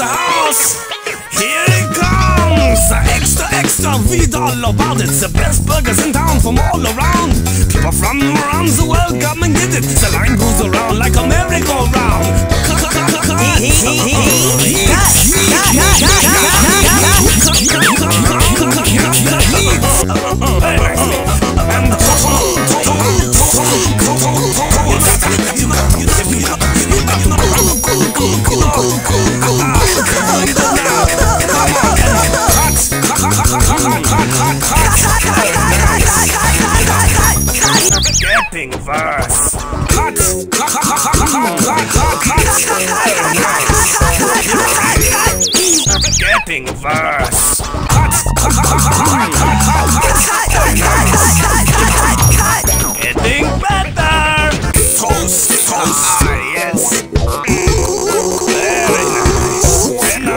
the house. Here it comes. Extra, extra, read all about it. The best burgers in town from all around. People from around the world come and get it. The line goes around like a merry-go-round. Getting verse. Cut. Getting verse. Getting better. Toast. Yes. Very nice.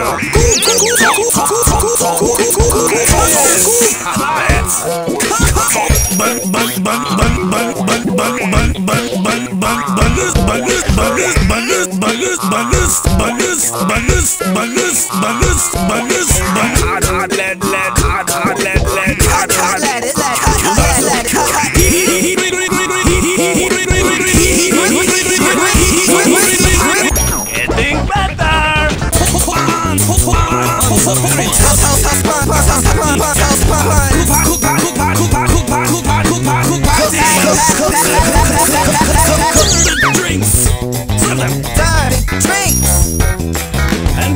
Getting better. Drinks. And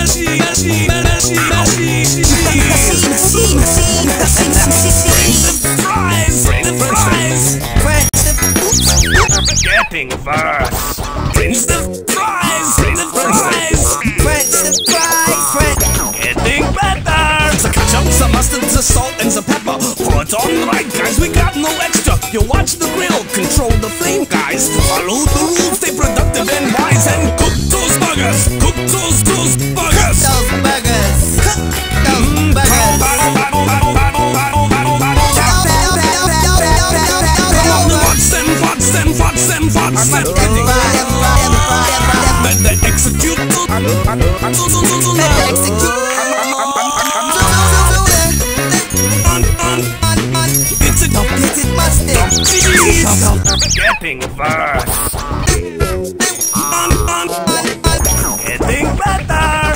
getting verse. Brinch the fries. Getting better. The ketchup, the mustard, the salt, and the pepper. Pour it on right, guys. We got no extra. You watch the grill, control the flame, guys. Follow the rules, stay productive and wise, and cook those burgers. Cook those burgers. Better execute. Getting verse. Getting better.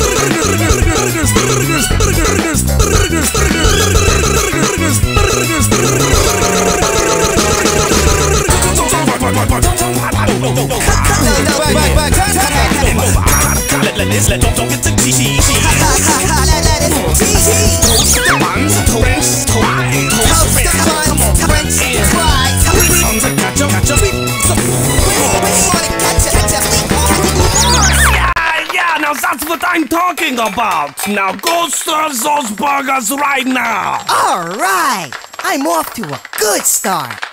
Don't get the cheesy. Toast the buns, toast the Yeah, now that's what I'm talking about. Now go serve those burgers right now. All right, I'm off to a good start.